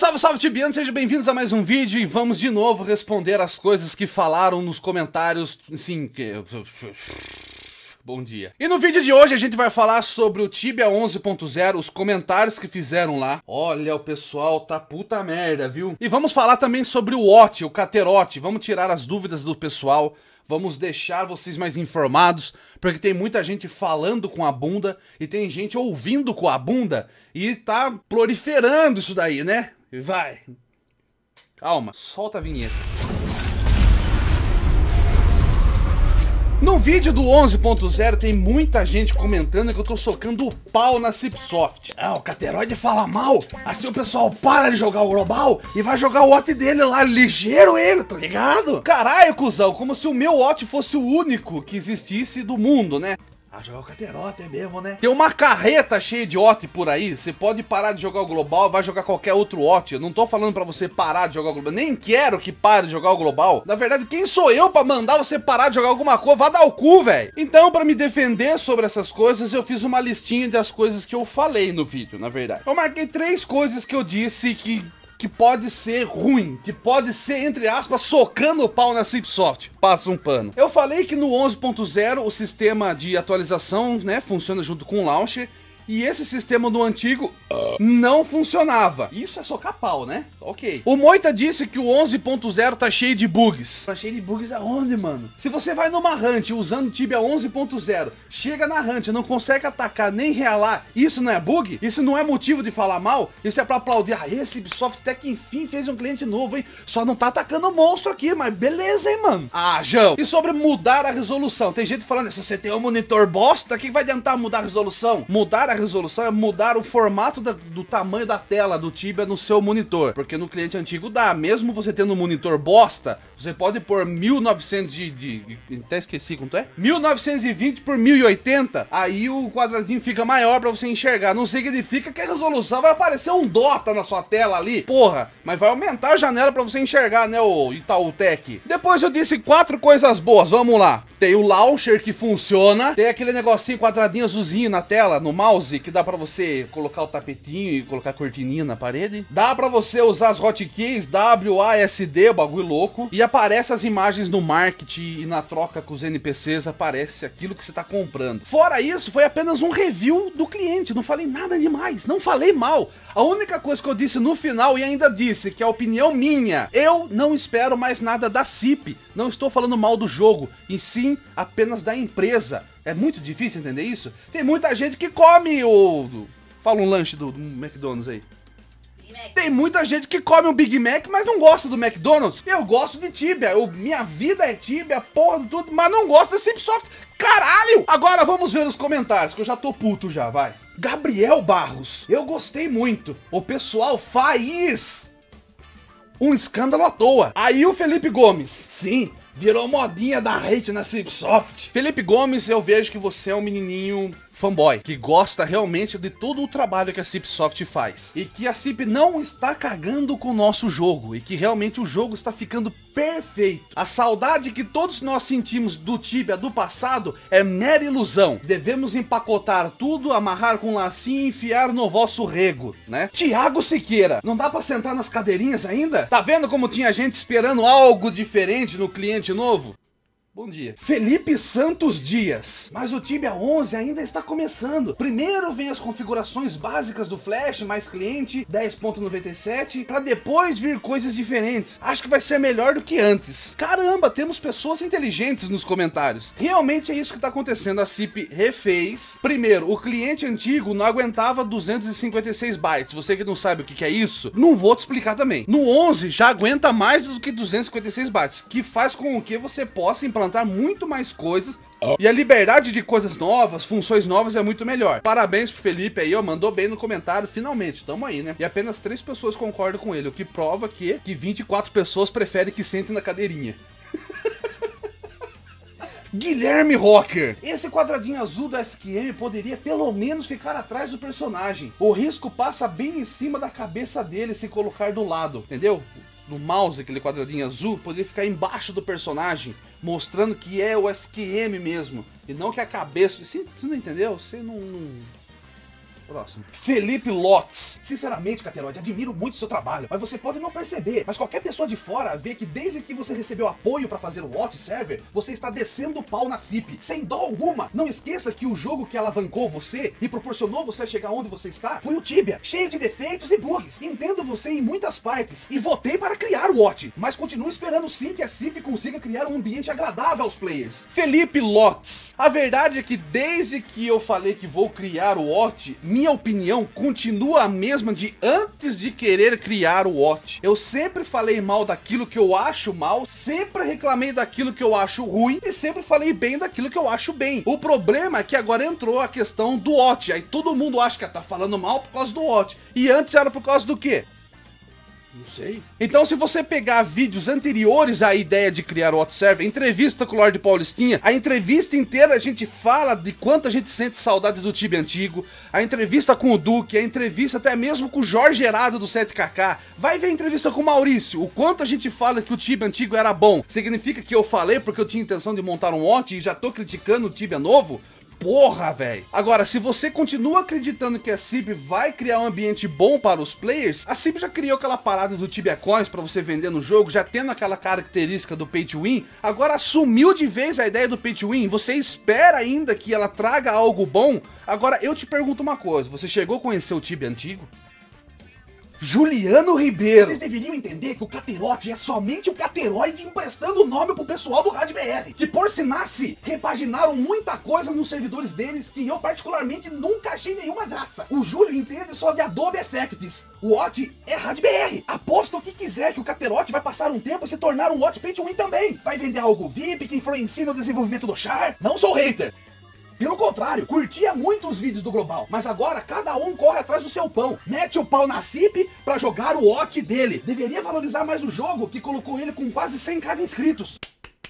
Salve, salve, tibianos, sejam bem-vindos a mais um vídeo e vamos de novo responder as coisas que falaram nos comentários, sim, que... Bom dia. E no vídeo de hoje a gente vai falar sobre o Tibia 11.0, os comentários que fizeram lá. Olha, o pessoal tá puta merda, viu? E vamos falar também sobre o Watch, o Caterote, vamos tirar as dúvidas do pessoal. Vamos deixar vocês mais informados, porque tem muita gente falando com a bunda e tem gente ouvindo com a bunda e tá proliferando isso daí, né? Vai. Calma, solta a vinheta. No vídeo do 11.0 tem muita gente comentando que eu tô socando o pau na Cipsoft. Ah, o Cateroide fala mal, assim o pessoal para de jogar o Global e vai jogar o Watch dele lá, ligeiro ele, tá ligado? Caralho, cuzão, como se o meu Watch fosse o único que existisse do mundo, né? Ah, jogar o Caterote é mesmo, né? Tem uma carreta cheia de Watch por aí, você pode parar de jogar o Global, vai jogar qualquer outro Watch. Eu não tô falando pra você parar de jogar o Global, nem quero que pare de jogar o Global. Na verdade, quem sou eu pra mandar você parar de jogar alguma coisa? Vá dar o cu, velho. Então, pra me defender sobre essas coisas, eu fiz uma listinha das coisas que eu falei no vídeo, na verdade. Eu marquei 3 coisas que eu disse que pode ser ruim, que pode ser, entre aspas, socando o pau na Cipsoft. Passa um pano. Eu falei que no 11.0 o sistema de atualização, né, funciona junto com o launcher. E esse sistema do antigo não funcionava. Isso é socar pau, né? Ok. O Moita disse que o 11.0 tá cheio de bugs. Tá cheio de bugs aonde, mano? Se você vai numa hunt usando Tibia 11.0, chega na hunt, não consegue atacar nem realar, isso não é bug? Isso não é motivo de falar mal? Isso é pra aplaudir. Ah, esse Ubisoft até que enfim fez um cliente novo, hein? Só não tá atacando monstro aqui, mas beleza, hein, mano? Ah, João. E sobre mudar a resolução? Tem gente falando, se você tem um monitor bosta, o que vai adiantar mudar a resolução? Mudar a resolução é mudar o formato do tamanho da tela do Tibia no seu monitor, porque no cliente antigo dá, mesmo você tendo um monitor bosta, você pode pôr 1900 até esqueci quanto é? 1920 por 1080, aí o quadradinho fica maior pra você enxergar, não significa que a resolução vai aparecer um Dota na sua tela ali, porra, mas vai aumentar a janela pra você enxergar, né, o Itaú Tech. Depois eu disse 4 coisas boas, vamos lá. Tem o launcher que funciona, tem aquele negocinho quadradinho azulzinho na tela, no mouse, que dá pra você colocar o tapetinho e colocar a cortininha na parede. Dá pra você usar as hotkeys WASD, o bagulho louco, e aparece as imagens no marketing e na troca com os NPCs aparece aquilo que você tá comprando. Fora isso, foi apenas um review do cliente, não falei nada demais, não falei mal. A única coisa que eu disse no final e ainda disse que é a opinião minha, eu não espero mais nada da CIP, não estou falando mal do jogo, e sim apenas da empresa. É muito difícil entender isso? Tem muita gente que come fala um lanche do McDonald's aí. Tem muita gente que come um Big Mac, mas não gosta do McDonald's. Eu gosto de Tibia, minha vida é Tibia, porra de tudo, mas não gosto da Cipsoft. Caralho! Agora vamos ver os comentários, que eu já tô puto já, vai. Gabriel Barros, eu gostei muito. O pessoal faz um escândalo à toa. Aí o Felipe Gomes, sim, virou modinha da hate na Cipsoft. Felipe Gomes, eu vejo que você é um menininho fanboy, que gosta realmente de todo o trabalho que a Cipsoft faz. E que a Cip não está cagando com o nosso jogo. E que realmente o jogo está ficando perfeito. A saudade que todos nós sentimos do Tibia do passado é mera ilusão. Devemos empacotar tudo, amarrar com um lacinho e enfiar no vosso rego, né? Thiago Siqueira, não dá pra sentar nas cadeirinhas ainda? Tá vendo como tinha gente esperando algo diferente no cliente novo? Bom dia. Felipe Santos Dias. Mas o Tibia 11 ainda está começando. Primeiro vem as configurações básicas do Flash, mais cliente, 10.97, para depois vir coisas diferentes. Acho que vai ser melhor do que antes. Caramba, temos pessoas inteligentes nos comentários. Realmente é isso que está acontecendo. A CIP refez. Primeiro, o cliente antigo não aguentava 256 bytes. Você que não sabe o que é isso, não vou te explicar também. No 11 já aguenta mais do que 256 bytes, que faz com que você possa implantar muito mais coisas e a liberdade de coisas novas, funções novas é muito melhor. Parabéns pro Felipe aí, ó, mandou bem no comentário, finalmente, tamo aí, né? E apenas 3 pessoas concordam com ele, o que prova que 24 pessoas preferem que sentem na cadeirinha. Guilherme Rocker, esse quadradinho azul da SQM poderia pelo menos ficar atrás do personagem. O risco passa bem em cima da cabeça dele se colocar do lado, entendeu? No mouse, aquele quadradinho azul, poderia ficar embaixo do personagem, mostrando que é o SQM mesmo, e não que a cabeça... Você não entendeu? Você não... Próximo. Felipe Lotz. Sinceramente, Cateroide, admiro muito o seu trabalho, mas você pode não perceber. Mas qualquer pessoa de fora vê que desde que você recebeu apoio pra fazer o Watch Server, você está descendo o pau na CIP, sem dó alguma. Não esqueça que o jogo que alavancou você e proporcionou você chegar onde você está foi o Tibia, cheio de defeitos e bugs. Entendo você em muitas partes e votei para criar o Watch, mas continuo esperando sim que a CIP consiga criar um ambiente agradável aos players. Felipe Lotz. A verdade é que desde que eu falei que vou criar o Watch, minha opinião continua a mesma de antes de querer criar o Watch. Eu sempre falei mal daquilo que eu acho mal, sempre reclamei daquilo que eu acho ruim e sempre falei bem daquilo que eu acho bem. O problema é que agora entrou a questão do Watch, aí todo mundo acha que tá falando mal por causa do Watch. E antes era por causa do quê? Não sei. Então, se você pegar vídeos anteriores à ideia de criar o Watch Server, entrevista com o Lorde Paulistinha, a entrevista inteira a gente fala de quanto a gente sente saudade do Tibia antigo, a entrevista com o Duque, a entrevista até mesmo com o Jorge Herado do 7KK, vai ver a entrevista com o Maurício, o quanto a gente fala que o Tibia antigo era bom. Significa que eu falei porque eu tinha intenção de montar um Watch e já tô criticando o Tibia novo? Porra, velho. Agora, se você continua acreditando que a CIP vai criar um ambiente bom para os players, a CIP já criou aquela parada do Tibia Coins para você vender no jogo, já tendo aquela característica do Pay to Win, agora assumiu de vez a ideia do Pay to Win, você espera ainda que ela traga algo bom? Agora, eu te pergunto uma coisa, você chegou a conhecer o Tibia antigo? Juliano Ribeiro. Vocês deveriam entender que o Cateroide é somente o Cateroide emprestando o nome pro pessoal do RadBR, que por sinassi repaginaram muita coisa nos servidores deles que eu particularmente nunca achei nenhuma graça. O Júlio entende só de Adobe Effects. O Watch é RadBR. Aposto o que quiser que o Cateroide vai passar um tempo e se tornar um Watch Pay to Win também. Vai vender algo VIP que influencia no desenvolvimento do char. Não sou hater. Pelo contrário, curtia muito os vídeos do Global, mas agora cada um corre atrás do seu pão. Mete o pau na CIP pra jogar o Watch dele. Deveria valorizar mais o jogo, que colocou ele com quase 100k inscritos.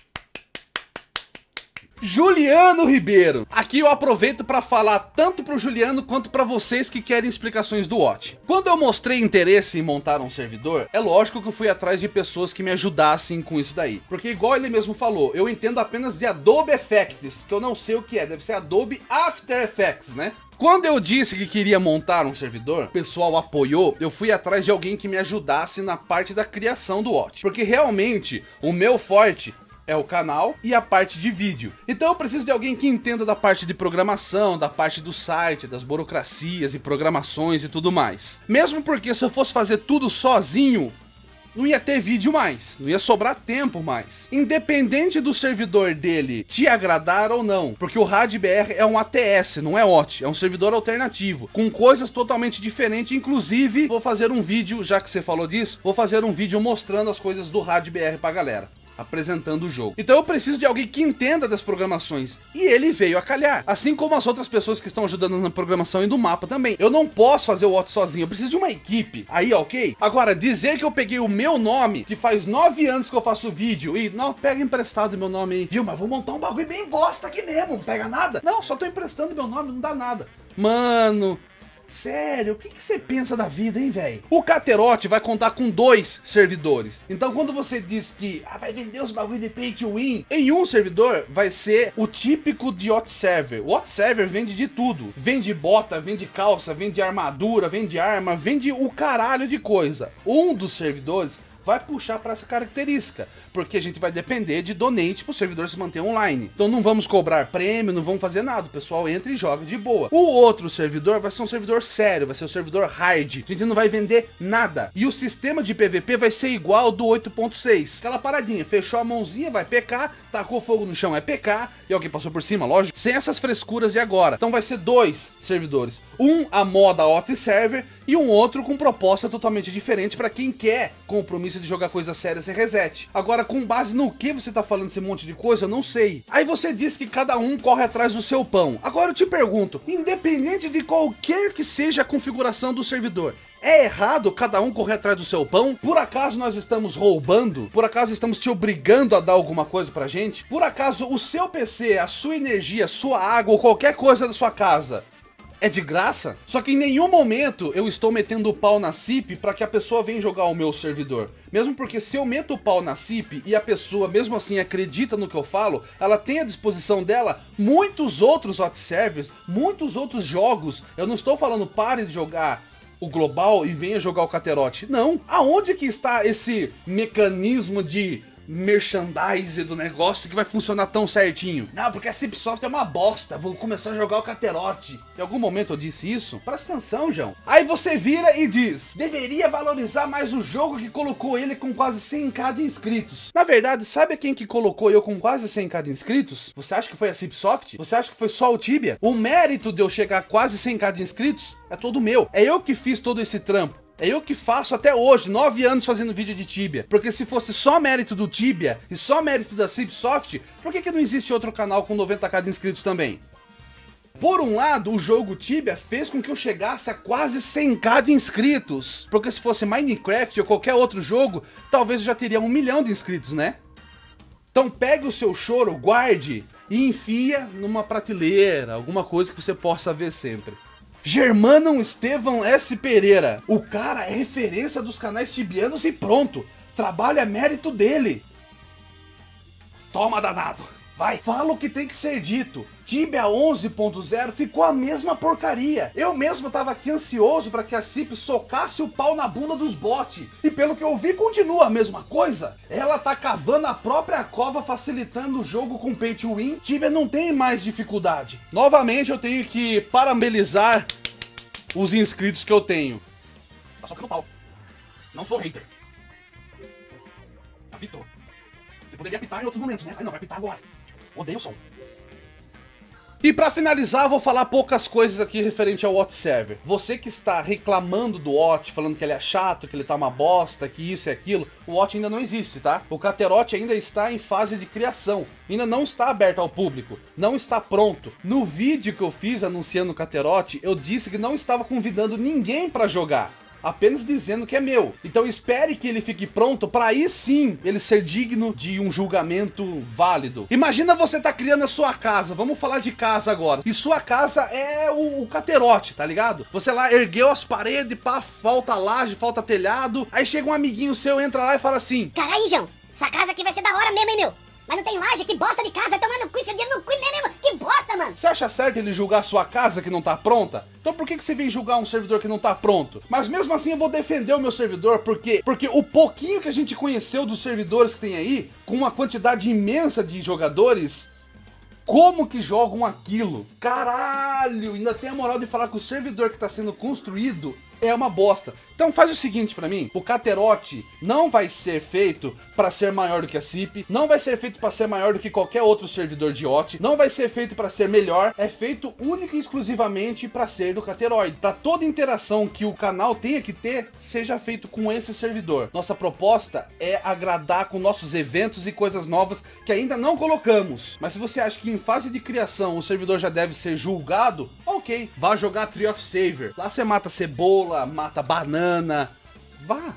Juliano Ribeiro. Aqui eu aproveito para falar tanto pro Juliano quanto para vocês que querem explicações do Watch. Quando eu mostrei interesse em montar um servidor, é lógico que eu fui atrás de pessoas que me ajudassem com isso daí. Porque igual ele mesmo falou, eu entendo apenas de Adobe Effects, que eu não sei o que é, deve ser Adobe After Effects, né? Quando eu disse que queria montar um servidor, o pessoal apoiou, eu fui atrás de alguém que me ajudasse na parte da criação do Watch. Porque realmente, o meu forte é o canal e a parte de vídeo. Então eu preciso de alguém que entenda da parte de programação, da parte do site, das burocracias e programações e tudo mais. Mesmo porque se eu fosse fazer tudo sozinho, não ia ter vídeo mais, não ia sobrar tempo mais. Independente do servidor dele te agradar ou não, porque o RadBR é um ATS, não é Watch, é um servidor alternativo, com coisas totalmente diferentes. Inclusive, vou fazer um vídeo, já que você falou disso, vou fazer um vídeo mostrando as coisas do RadBR pra galera, apresentando o jogo. Então eu preciso de alguém que entenda das programações, e ele veio a calhar, assim como as outras pessoas que estão ajudando na programação e do mapa também. Eu não posso fazer o Watch sozinho, eu preciso de uma equipe, aí ok? Agora, dizer que eu peguei o meu nome, que faz 9 anos que eu faço vídeo, e não, pega emprestado meu nome aí, viu, mas vou montar um bagulho bem bosta aqui mesmo, não pega nada? Não, só tô emprestando meu nome, não dá nada. Mano, sério, o que você pensa da vida, hein, velho? O Cateroide vai contar com 2 servidores. Então quando você diz que vai vender os bagulho de Pay to Win, em um servidor vai ser o típico de Watch Server. O Watch Server vende de tudo. Vende bota, vende calça, vende armadura, vende arma, vende o caralho de coisa. Um dos servidores vai puxar para essa característica, porque a gente vai depender de donate para o servidor se manter online. Então não vamos cobrar prêmio, não vamos fazer nada, o pessoal entra e joga de boa. O outro servidor vai ser um servidor sério, vai ser um servidor hard, a gente não vai vender nada. E o sistema de PVP vai ser igual ao do 8.6, aquela paradinha, fechou a mãozinha, vai PK, tacou fogo no chão, é PK, e alguém passou por cima, lógico, sem essas frescuras de agora. Então vai ser 2 servidores, um a moda Watch Server e um outro com proposta totalmente diferente para quem quer compromisso de jogar coisa séria sem reset. Agora, com base no que você tá falando esse monte de coisa, eu não sei. Aí você diz que cada um corre atrás do seu pão. Agora eu te pergunto, independente de qualquer que seja a configuração do servidor, é errado cada um correr atrás do seu pão? Por acaso nós estamos roubando? Por acaso estamos te obrigando a dar alguma coisa pra gente? Por acaso o seu PC, a sua energia, a sua água ou qualquer coisa da sua casa É de graça? Só que em nenhum momento eu estou metendo o pau na CIP para que a pessoa venha jogar o meu servidor. Mesmo porque se eu meto o pau na CIP e a pessoa mesmo assim acredita no que eu falo, ela tem à disposição dela muitos outros hot servers, muitos outros jogos. Eu não estou falando pare de jogar o global e venha jogar o Caterote. Não. Aonde que está esse mecanismo de merchandise do negócio que vai funcionar tão certinho? Não, porque a Cipsoft é uma bosta, vou começar a jogar o Caterote. Em algum momento eu disse isso? Presta atenção, João. Aí você vira e diz, deveria valorizar mais o jogo que colocou ele com quase 100k de inscritos. Na verdade, sabe quem que colocou eu com quase 100k de inscritos? Você acha que foi a Cipsoft? Você acha que foi só o Tibia? O mérito de eu chegar a quase 100k de inscritos é todo meu. É eu que fiz todo esse trampo. É eu que faço até hoje, 9 anos fazendo vídeo de Tibia. Porque se fosse só mérito do Tibia e só mérito da Cipsoft, por que não existe outro canal com 90k de inscritos também? Por um lado, o jogo Tibia fez com que eu chegasse a quase 100k de inscritos. Porque se fosse Minecraft ou qualquer outro jogo, talvez eu já teria 1 milhão de inscritos, né? Então pegue o seu choro, guarde e enfia numa prateleira, alguma coisa que você possa ver sempre. Germano Estevão S. Pereira. O cara é referência dos canais tibianos e pronto. Trabalho é mérito dele. Toma, danado. Vai. Fala o que tem que ser dito. Tibia 11.0 ficou a mesma porcaria. Eu mesmo tava aqui ansioso para que a CIP socasse o pau na bunda dos bots. E pelo que eu vi, continua a mesma coisa. Ela tá cavando a própria cova, facilitando o jogo com pay to win. Tibia não tem mais dificuldade. Novamente eu tenho que parabenizar os inscritos que eu tenho. Tá socando pau. Não sou hater. Apitou. Você poderia apitar em outros momentos, né? Mas não, vai apitar agora. Odeio o som. E pra finalizar, vou falar poucas coisas aqui referente ao Watch Server. Você que está reclamando do Watch, falando que ele é chato, que ele tá uma bosta, que isso e aquilo, o Watch ainda não existe, tá? O Caterote ainda está em fase de criação, ainda não está aberto ao público, não está pronto. No vídeo que eu fiz anunciando o Caterote, eu disse que não estava convidando ninguém pra jogar, apenas dizendo que é meu. Então espere que ele fique pronto para aí sim ele ser digno de um julgamento válido. Imagina você tá criando a sua casa, vamos falar de casa agora, e sua casa é o Caterote, tá ligado? Você lá ergueu as paredes, pá, falta laje, falta telhado, aí chega um amiguinho seu, entra lá e fala assim: caralho, João, essa casa aqui vai ser da hora mesmo, hein, meu? Mas não tem laje, que bosta de casa, vai tomar no cu, enfia o dedo no cu mesmo, que bosta, mano. Você acha certo ele julgar a sua casa que não tá pronta? Então por que você vem julgar um servidor que não tá pronto? Mas mesmo assim eu vou defender o meu servidor, porque o pouquinho que a gente conheceu dos servidores que tem aí, com uma quantidade imensa de jogadores, como que jogam aquilo? Caralho, ainda tem a moral de falar que o servidor que tá sendo construído é uma bosta. Então faz o seguinte pra mim, o Caterote não vai ser feito pra ser maior do que a CIP, não vai ser feito pra ser maior do que qualquer outro servidor de OT, não vai ser feito pra ser melhor, é feito única e exclusivamente pra ser do Cateroide. Pra toda interação que o canal tenha que ter, seja feito com esse servidor. Nossa proposta é agradar com nossos eventos e coisas novas que ainda não colocamos. Mas se você acha que em fase de criação o servidor já deve ser julgado, ok, vá jogar Tree of Savior. Lá você mata cebola, mata banana, vá,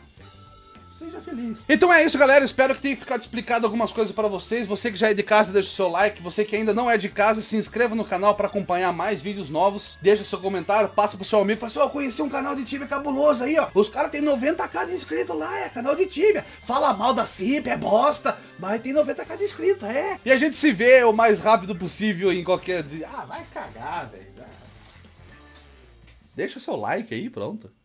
seja feliz. Então é isso, galera, espero que tenha ficado explicado algumas coisas pra vocês. Você que já é de casa, deixa o seu like. Você que ainda não é de casa, se inscreva no canal pra acompanhar mais vídeos novos. Deixa seu comentário, passa pro seu amigo, fala assim: ó, conheci um canal de Tibia cabuloso aí, ó. Os caras tem 90k de inscritos lá, é canal de Tibia. Fala mal da CIP, é bosta, mas tem 90k de inscritos, é. E a gente se vê o mais rápido possível em qualquer... Ah, vai cagar, velho. Deixa o seu like aí, pronto.